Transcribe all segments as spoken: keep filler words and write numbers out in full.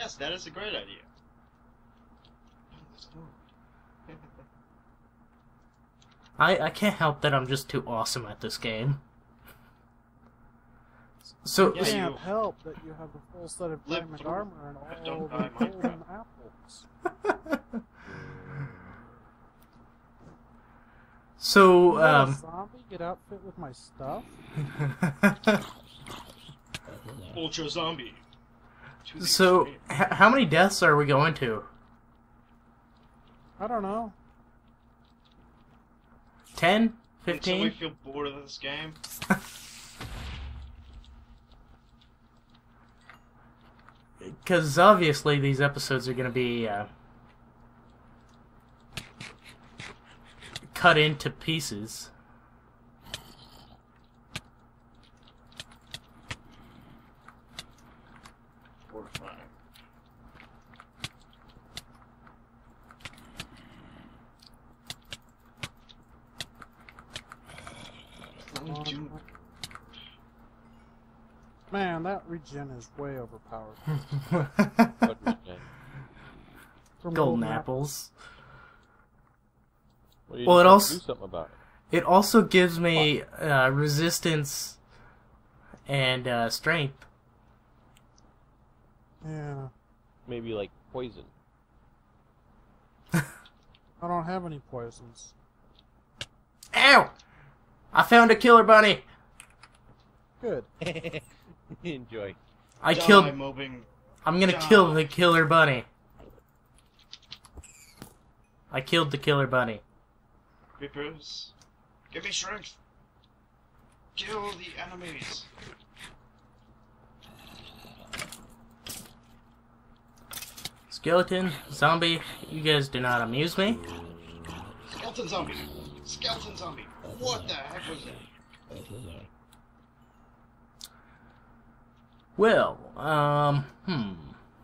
Yes, that is a great idea. I, I can't help that I'm just too awesome at this game. So, Yeah, You you- can't help that you have a full set of Live diamond through- armor and but all don't the die, Minecraft. golden apples. so, You let a um... zombie get outfit with my stuff? Ultra zombie. To the so, extreme. h how many deaths are we going to? I don't know. ten? Until we fifteen? feel bored of this game. Because obviously these episodes are going to be uh, cut into pieces. Or five. I'm doing- Man, that regen is way overpowered. What regen? From Golden apples. Well, you Well, it just have to also- do something about it. It also gives me uh, resistance and uh, strength. Yeah. Maybe like poison. I don't have any poisons. Ow! I found a killer bunny! Good. Enjoy. I Die, killed... mobbing. I'm gonna Die. kill the killer bunny. I killed the killer bunny. Creepers. Give me strength. Kill the enemies. Skeleton, zombie, you guys do not amuse me. Skeleton zombie. Skeleton zombie. What the heck was that? Well, um, hmm.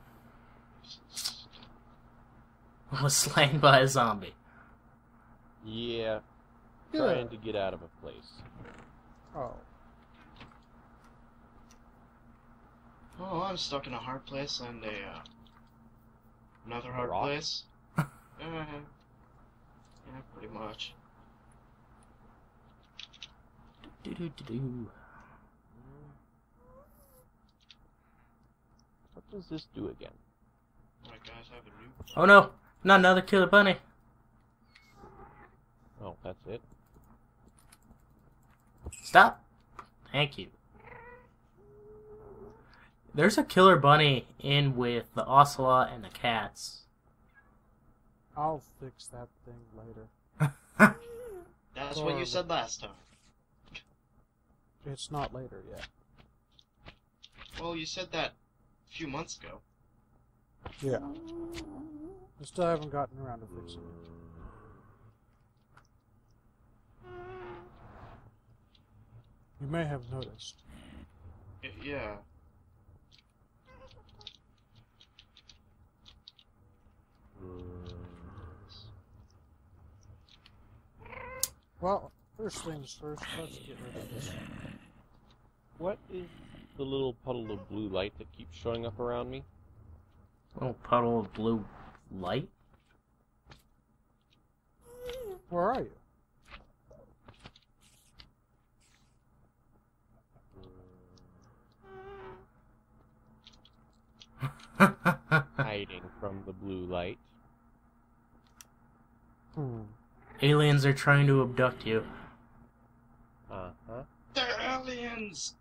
Was slain by a zombie. Yeah. Good. Trying to get out of a place. Oh. Oh, I'm stuck in a hard place and a uh, another hard rock? place. uh, yeah, pretty much. Do do do do. What does this do again? Alright, guys, I have a new. Oh no, not another killer bunny. Oh, that's it. Stop. Thank you. There's a killer bunny in with the ocelot and the cats. I'll fix that thing later. That's what you said last time. It's not later yet. Well, you said that a few months ago. Yeah. I still haven't gotten around to fixing it. You may have noticed. Y- yeah. Well, first things first, let's get rid of this. What is the little puddle of blue light that keeps showing up around me? Little puddle of blue light. Where are you? Hiding from the blue light. Hmm. Aliens are trying to abduct you. Uh-huh. They're aliens!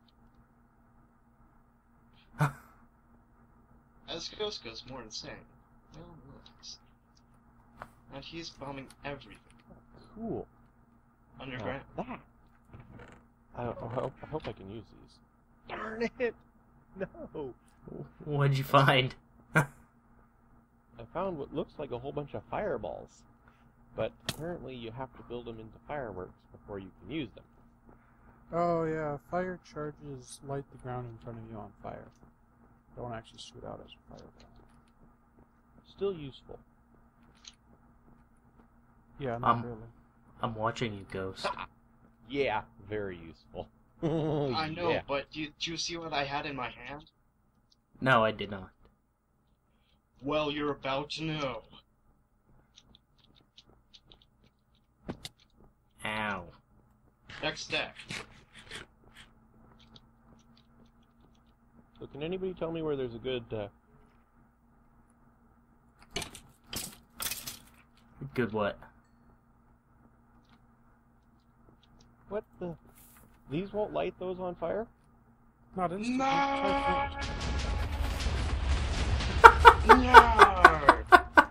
As Ghost goes more insane. Well, relax. And he's bombing everything. Cool. Underground. Now that. I, I, hope, I hope I can use these. Darn it! No! What'd you find? I found what looks like a whole bunch of fireballs. But apparently you have to build them into fireworks before you can use them. Oh yeah, fire charges light the ground in front of you on fire. Don't actually shoot out as a fireball. Still useful. Yeah, not Um, really. I'm watching you, Ghost. Yeah, very useful. I know, Yeah. but do you, do you see what I had in my hand? No, I did not. Well, you're about to know. Ow. Next stack. So can anybody tell me where there's a good, uh... Good what? What the... These won't light those on fire? Not instant. No! Try No!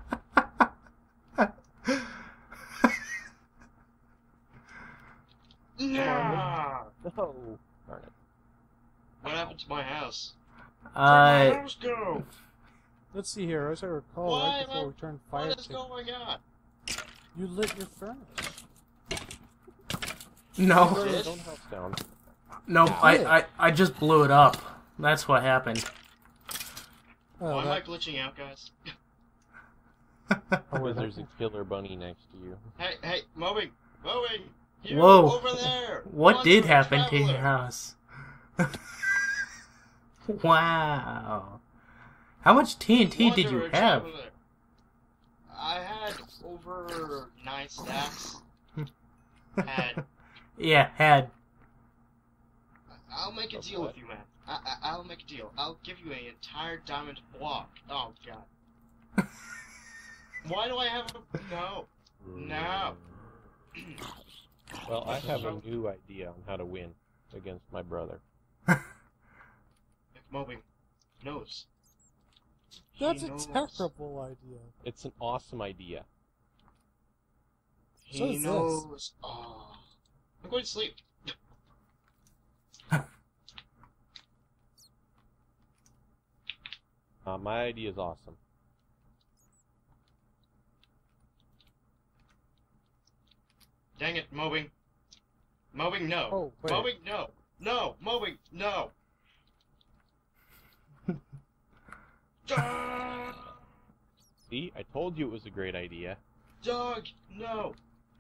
No! No! Darn it. What happened to my house? Where'd Uh, my house go? Let's see here. As I recall, Why right am before I- we turned fire, What is to- going on? you lit your furnace. no. Burn Did? his own house down. No, I, I, I just blew it up. That's what happened. Oh, Why am I that, glitching out, guys? oh, Because that- there's a killer bunny next to you. Hey, hey, moving! Moving! You, Whoa. over there! What did Wandering happen to your traveler. house? Wow. How much T N T did you Wanderer have? traveler. I had over nine stacks. had. Yeah, had. I'll make a Of deal what? with you, man. I, I, I'll make a deal. I'll give you an entire diamond block. Oh, God. Why do I have a... No. No. Well, I have a new idea on how to win against my brother. If Moby knows. He That's a knows. terrible idea. It's an awesome idea. He So is this. knows. Oh. I'm going to sleep. Uh, my idea is awesome. Dang it, Moby. Moby, no. Oh, wait. Moby, no. No, Moby, no. Dog, See, I told you it was a great idea. dog, no.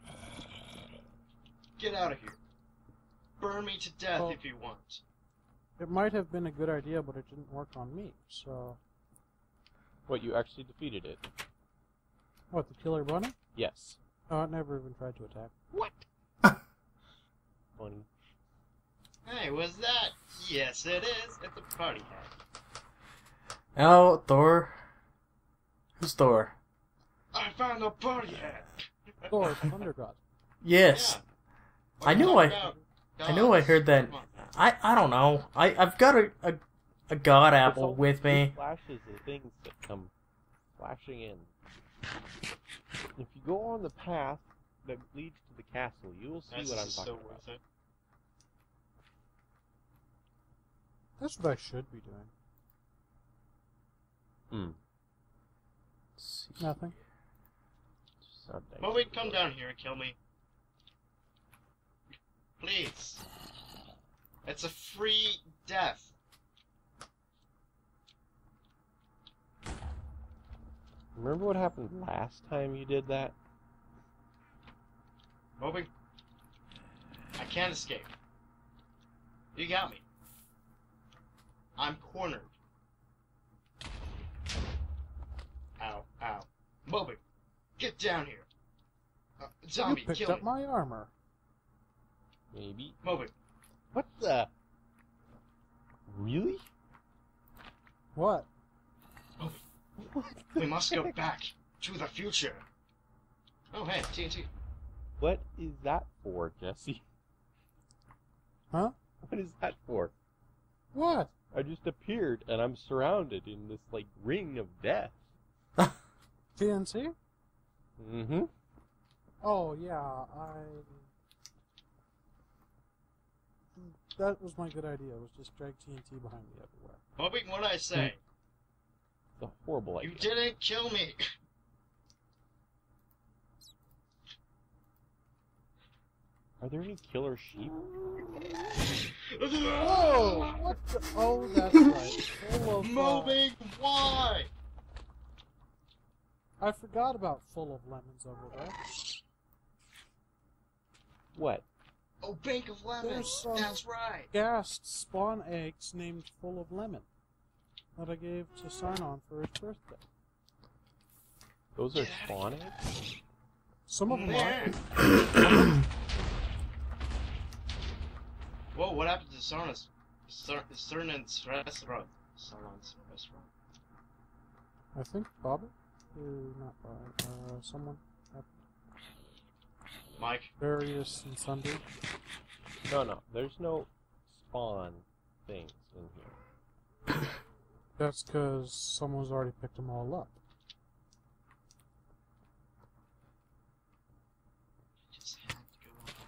Get out of here. Burn me to death Oh. if you want. It might have been a good idea, but it didn't work on me. So, What, you actually defeated it? what, the killer bunny? Yes. Oh, it never even tried to attack. What? Funny. Hey, was that? Yes, it is. It's a party hat. Oh, Thor. Who's Thor? I found a party hat. Thor, Thunder God. Yes. Yeah. I knew What I- about I know I heard that. Come on. I, I don't know. I, I've got a, a, a god It's apple all with these me. Flashes and things that come flashing in. If you go on the path that leads to the castle, you will see That's what I'm just talking so about. worth it. That's what I should be doing. Hmm. Nothing. Sunday. Moby, come down here and kill me. Please. It's a free death. Remember what happened last time you did that? Moby, I can't escape. You got me. I'm cornered. Ow, ow. Moby, get down here. Uh, zombie, you picked kill up me. my armor. Maybe. Moby, What the? Really? What? we must go back to the future. Oh, hey, T N T. What is that for, Jesse? Huh? What is that for? What? I just appeared and I'm surrounded in this like ring of death. T N T? Mm-hmm. Oh, yeah, I... That was my good idea, was just drag T N T behind me everywhere. Moby, what'd I say? It's a horrible idea. You didn't kill me. Are there any killer sheep? Whoa! What the... Oh, that's right. Full of... uh, Moby, why? I forgot about full of lemons over there. What? Oh, bank of lemons. There's some- That's right. Gassed spawn eggs named full of lemon that I gave to Sign On for his birthday. Those are Get outta spawn eggs? Some of them are. Man. Whoa, what happened to Sarna's? Cernan's restaurant. Sarna's restaurant. I think Bob, uh, not Bob, uh, someone, uh, Mike. various and sundry. No, no. There's no spawn things in here. That's because someone's already picked them all up. Just had to go on.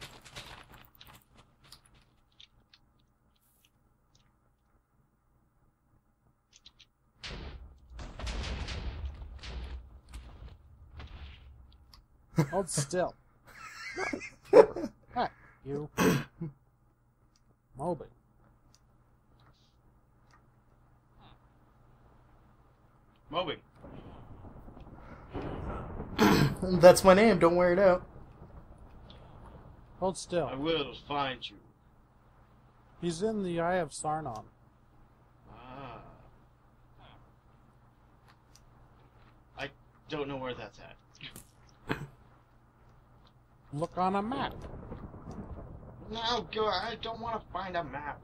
Hold still. Hi, you. Moby. Moby. That's my name, don't wear it out. Hold still. I will find you. He's in the Eye of Sarnon. Ah. I don't know where that's at. Look on a map. No, go. I don't want to find a map.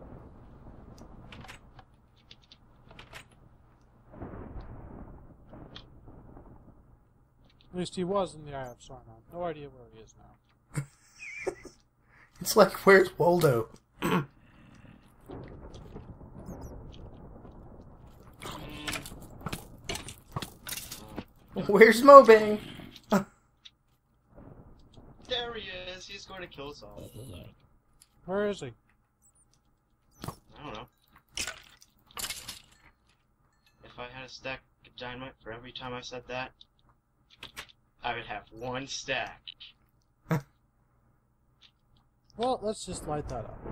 At least he was in the Eye of Sarnon. No idea where he is now. It's like, where's Waldo? Where's Mobang? There he is. He's going to kill us all. Where is he? I don't know. If I had a stack of dynamite for every time I said that, I would have one stack. Well, let's just light that up.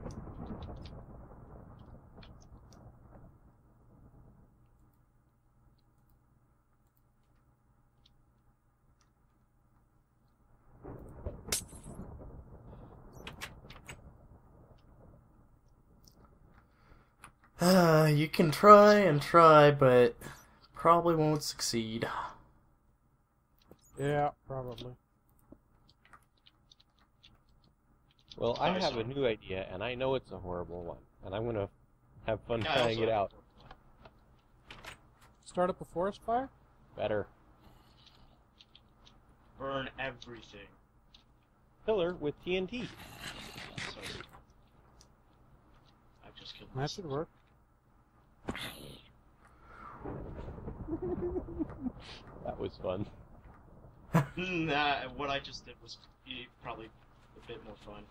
Uh, you can try and try, but probably won't succeed. Yeah, probably. Well, I Sorry, have sorry. a new idea, and I know it's a horrible one, and I'm gonna have fun Yeah, trying also- it out. Start up a forest fire? Better. Burn everything. Pillar with T N T. So, I've just killed That should work. That was fun. Nah, what I just did was e- probably a bit more fun.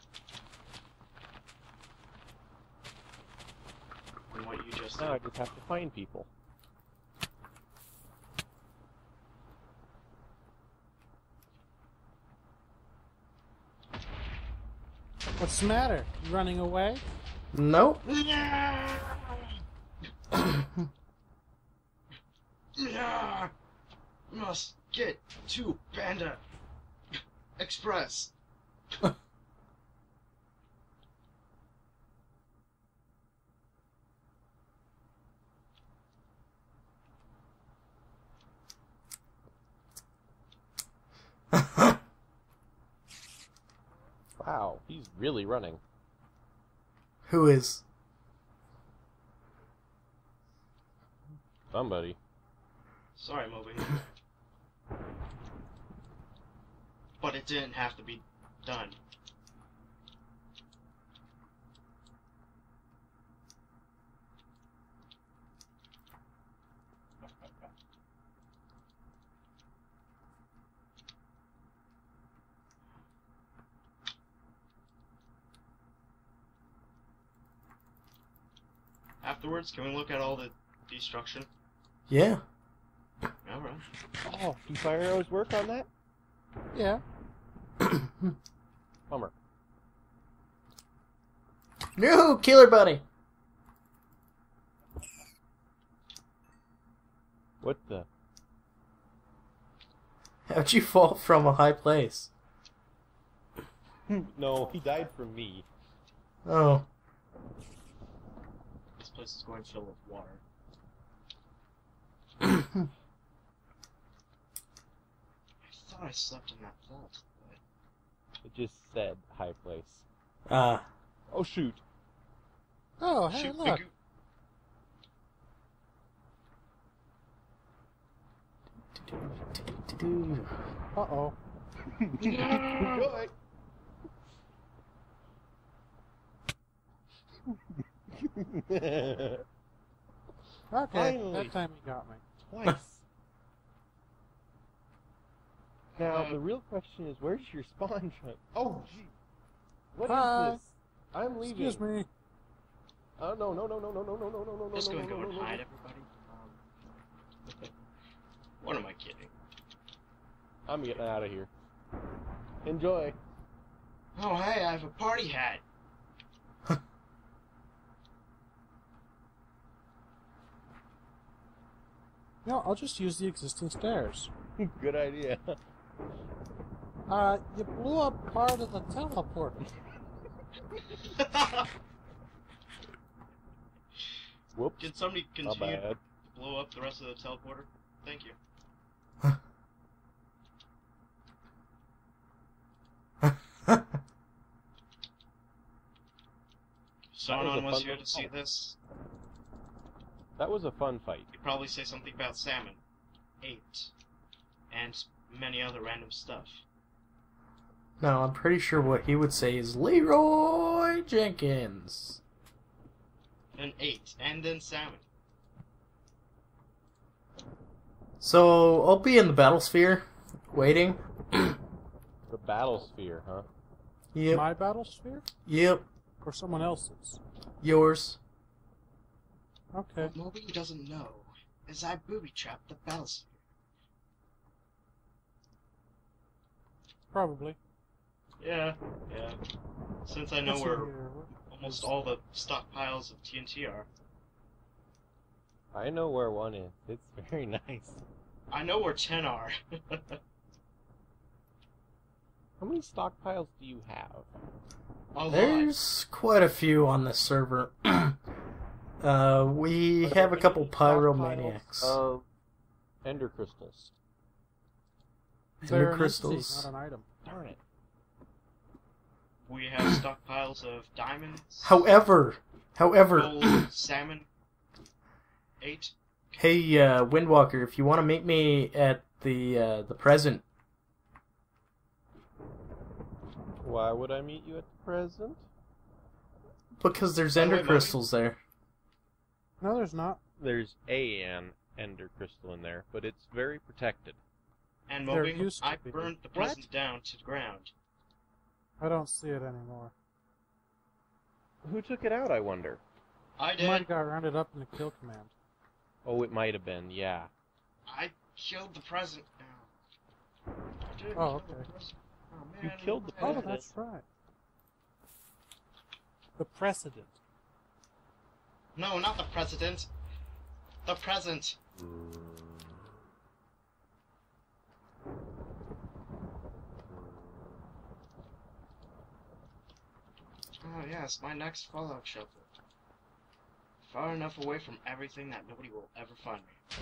Than what you just Now I did. just have to find people. What's the matter? You running away? Nope. Yeah, must get to Panda Express. Wow, he's really running. Who is? Somebody. Sorry, Moby. But it didn't have to be done. Afterwards, can we look at all the destruction? Yeah. Alright. Oh, do fire arrows work on that? Yeah. Bummer. No, Killer Bunny. What the? How'd you fall from a high place? No, he died from me. Oh. This place is going to fill with water. slept in that vault, but... It just said high place. Uh, Oh shoot! Oh, hey, Shoot, look. Big- Uh-oh. Enjoy. Okay, Finally. that time you got me. Twice. Now Uh, the real question is, where's your spawn truck? Oh, gee. What is Hi. this? I'm leaving. Excuse me. Oh no no no no no no no no no no no Just no gonna no go no and no hide no. everybody. Um, what am I kidding? I'm getting out of here. Enjoy. Oh, hey, I have a party hat. No, I'll just use the existing stairs. Good idea. Uh, you blew up part of the teleporter. Whoops. Can somebody My continue to bad. blow up the rest of the teleporter? Thank you. That was a Someone was fun here little to see fight. this. That was a fun fight. You'd probably say something about salmon, eight, and many other random stuff. no, I'm pretty sure what he would say is Leroy Jenkins. Then eight, and then salmon. So, I'll be in the battlesphere, waiting. The battlesphere, huh? Yep, My battle sphere? yep, Or someone else's? yours. Okay. What Moby doesn't know is I booby-trapped the battlefield. Probably. Yeah, yeah. Since I know Let's see where here. What almost is- all the stockpiles of T N T are. I know where one is. It's very nice. I know where ten are. How many stockpiles do you have? A lot. There's quite a few on this server. uh, we Are there have a any couple stockpiles pyromaniacs. Of ender crystals. They're Ender an crystals. entity, not an item. Darn it. We have stockpiles of diamonds, However, however, gold, salmon, eight. hey, uh, Windwalker, if you want to meet me at the uh, the present, Why would I meet you at the present? because there's By the ender way, Moby- crystals there. No, there's not. There's a an ender crystal in there, but it's very protected. And There Moby, used to I be. burned the What? present down to the ground. I don't see it anymore. Who took it out, I wonder? I It might did. have got rounded up in the kill command. Oh, it might have been, yeah. I killed the present. Ow. I did Oh, kill the okay. present. Oh, You man, killed the man. Oh, President. that's right. The precedent. No, not the president. The present. Oh yes, my next fallout shelter. Far enough away from everything that nobody will ever find me.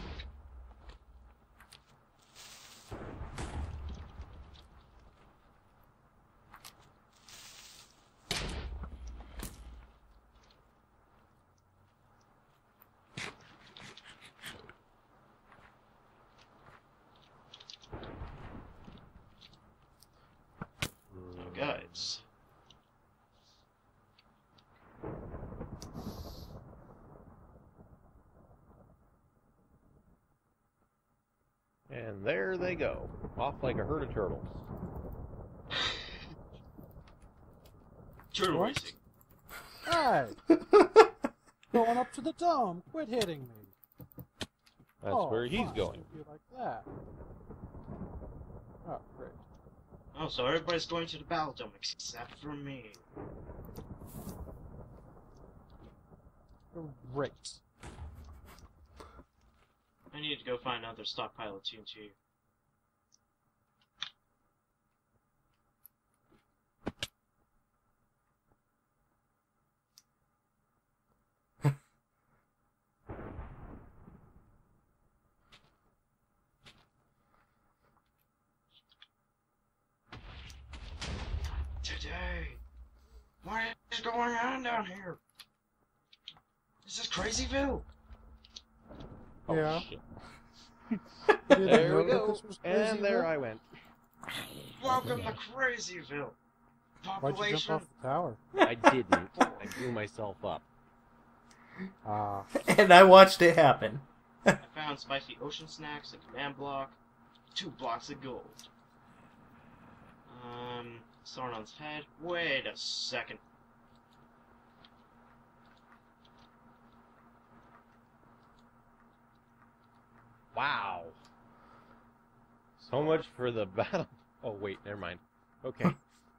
Oh, guys. And there they go, off like a herd of turtles. Turtle What? racing. Hey! Going up to the dome! Quit hitting me! That's Oh, where he's fine. going. You like that? Oh, great. Oh, so everybody's going to the battle dome except for me. Great. I need to go find another stockpile of T N T. going on down here? Is this Crazyville? Oh, Yeah. shit. You didn't There know we that go. this was And there Crazyville? I went. Welcome to Crazyville. Why'd you jump Population. off the tower? I didn't. I blew myself up. Ah, And I watched it happen. I found spicy ocean snacks, a command block, two blocks of gold. Um, Sauron's head. Wait a second. Wow. So much for the battle. Oh, wait, never mind. Okay.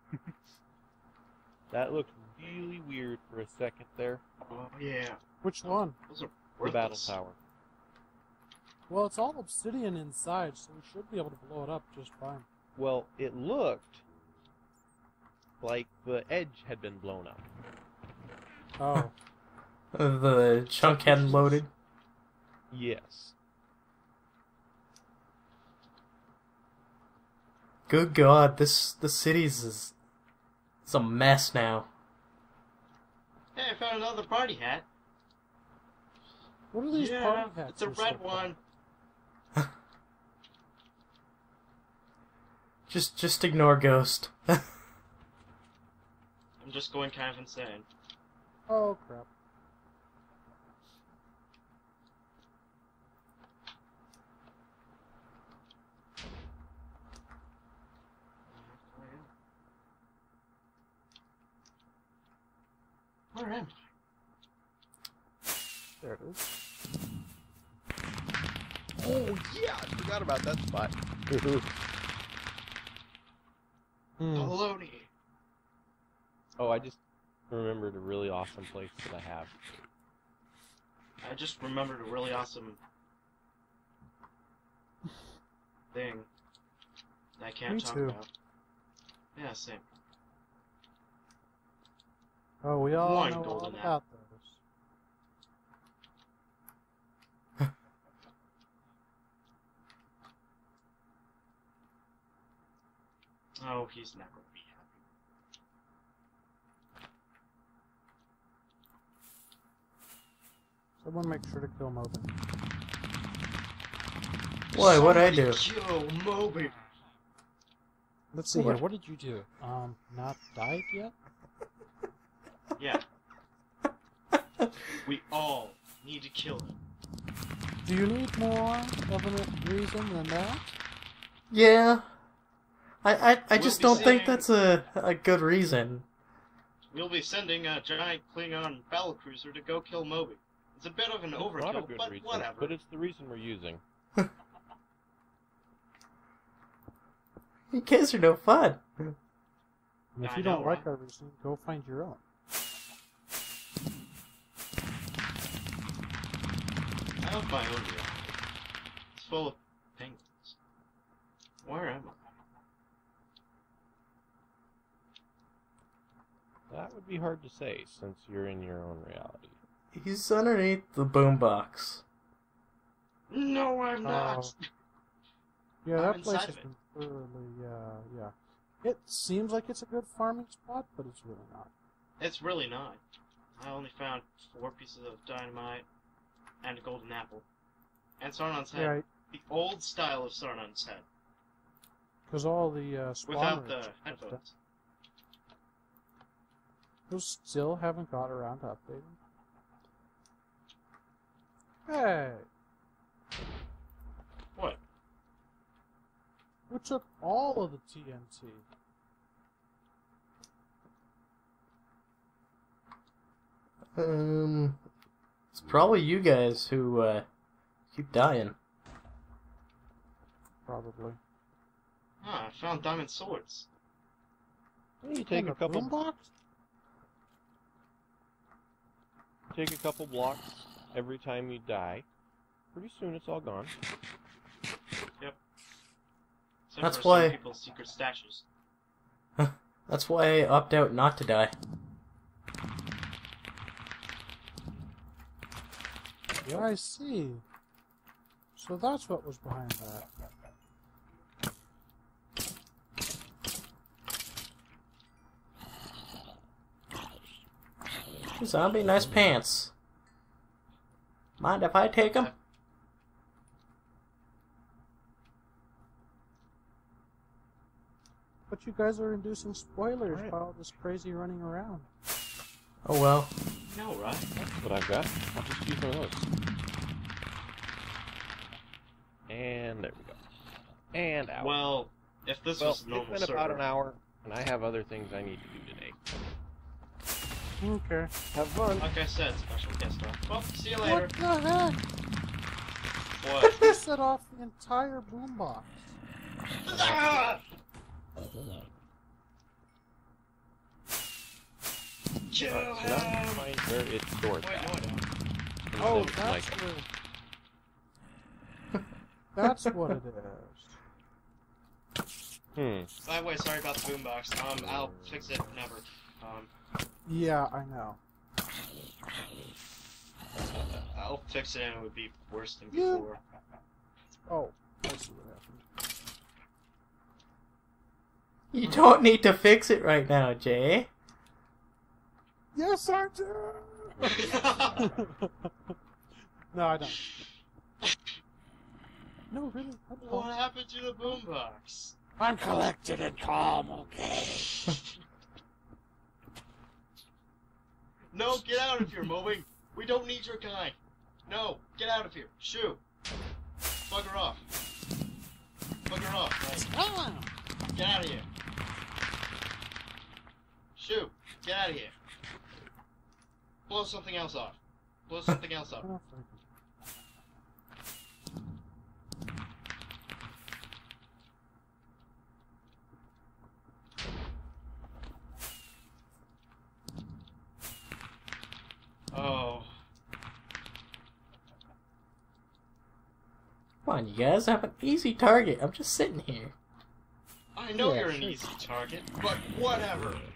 That looked really weird for a second there. Oh yeah, which one? those are The battle worthless. tower. Well, it's all obsidian inside, so we should be able to blow it up just fine. Well, it looked like the edge had been blown up. Oh, The chunk hadn't loaded. Yes. Good God, this the city's is it's a mess now. Hey, I found another party hat. what are these yeah, party hats? it's a you're so red proud one. Just just ignore Ghost. I'm just going kind of insane. of? Oh crap! Where am I? There it is. Oh, yeah, I forgot about that spot. Hmm. Baloney. Oh, I just remembered a really awesome place that I have. I just remembered a really awesome thing that I can't Me talk too. about. Yeah, same. Oh, we all One know all golden about those. Oh, he's not going to be happy. Someone make sure to kill Moby. Why, what'd I do? Somebody Kill Moby. Let's see here. What? What did you do? Um, not died yet? Yeah. We all need to kill him. Do you need more of a reason than that? Yeah. I I, I We'll just be don't think seeing- that's a a good reason. We'll be sending a giant Klingon battle cruiser to go kill Moby. It's a bit of an Not a overkill, good but reason, whatever. but it's the reason we're using. You guys are no fun. And if I you know, don't like right? our reason, go find your own. I have my own reality. It's full of penguins. Where am I? That would be hard to say since you're in your own reality. He's underneath the boombox. No, I'm not. Yeah, I'm that inside place of has it. been thoroughly, uh, yeah. It seems like it's a good farming spot, but it's really not. It's really not. I only found four pieces of dynamite and a golden apple. And Sarnon's head. Yeah, The old style of Sarnon's head. because all the uh, spawners Without the and stuff, headphones. those still haven't got around to updating. Hey, What? who took all of the T N T? Um, it's probably you guys who uh keep dying. Probably. Ah, I found diamond swords. Well, you take In a the couple, boombox? take a couple blocks every time you die. Pretty soon it's all gone. Except That's for why- some people's secret stashes. That's why I opt out not to die. Yeah, I see. So that's what was behind that. Zombie, nice pants. Mind if I take them? But you guys are inducing spoilers Alright. by all this crazy running around. Oh well. No, right? That's what I've got. I'll just use one of those. And there we go. And out. Well, if this Well, was a normal it's been server, about an hour, and I have other things I need to do today. Okay. Have fun. like I said, special guest star. Well, see you later. What the heck? What? They set off the entire boombox. Ah! Kill Alright, so now I can him! find where it's stored. Wait, no, I don't. Oh, Instead of that's like, what. That's what it is. hmm. By the way, sorry about the boombox. Um, I'll fix it whenever. Um, Yeah, I know. I'll fix it and it would be worse than Yeah. before. Oh, I see what happened. You don't need to fix it right now, Jay. Yes, I do. No, I don't. No, really. I don't. What happened to the boombox? I'm collected and calm, okay? No, get out of here, Mowing. We don't need your kind. No, get out of here. Shoo. Bugger off. Bugger off. Right. Ah! Get out of here. Shoo. Get out of here. Blow something else off. Blow something else off. Oh, thank you. Oh. Come on, you guys. I'm an easy target. I'm just sitting here. I know Yeah, you're an sure. easy target, but whatever.